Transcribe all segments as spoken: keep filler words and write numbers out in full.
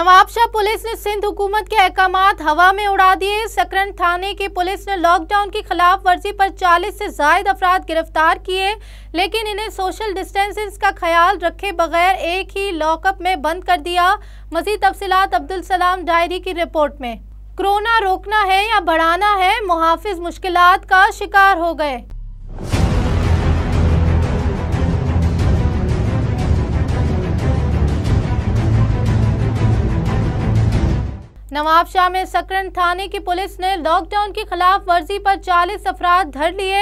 Nawabshah police ने सिंध हुकूमत के अहकामात हवा में उड़ा दिए। सकरन थाने की पुलिस ने लॉकडाउन की खिलाफ वर्जी पर चालीस से ज्यादा अफराद गिरफ्तार किए, लेकिन इन्हें सोशल डिस्टेंसिंग का ख्याल रखे बगैर एक ही लॉकअप में बंद कर दिया। मजीद तफसीलात अब्दुल सलाम डायरी की रिपोर्ट में। कोरोना रोकना है या बढ़ाना है, मुहाफिज मुश्किलात का शिकार हो गए। नवाबशाह में सकरन थाने की पुलिस ने लॉकडाउन की खिलाफ वर्जी पर चालीस अफराद धर लिए।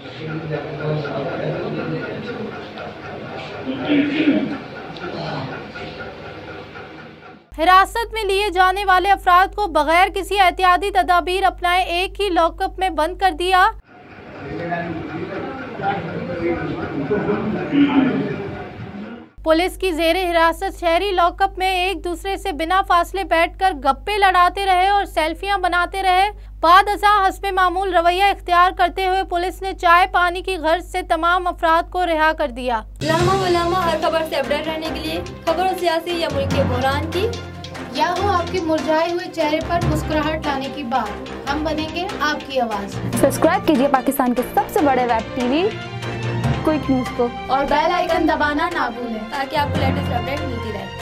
हिरासत में लिए जाने वाले अफराद को बगैर किसी एहतियाती तदाबीर अपनाए एक ही लॉकअप में बंद कर दिया। पुलिस की जेरे हिरासत शहरी लॉकअप में एक दूसरे से बिना फासले बैठकर गप्पे लड़ाते रहे और सेल्फियां बनाते रहे। बाद अज़ा हस्बे मामूल रवैया इख्तियार करते हुए पुलिस ने चाय पानी की गर्ज से तमाम अफराद को रिहा कर दिया। लम्हा व लम्हा हर खबर से अपडेट रहने के लिए खबरों सियासी या मुल्क के बहरान की या हो आपके मुरझाए हुए चेहरे पर मुस्कुराहट लाने की बात, हम बनेंगे आपकी आवाज। सब्सक्राइब कीजिए पाकिस्तान के सबसे बड़े वेब टीवी क्विक न्यूज को और बेल आइकन दबाना ना भूलें ताकि आपको लेटेस्ट अपडेट मिलती रहे।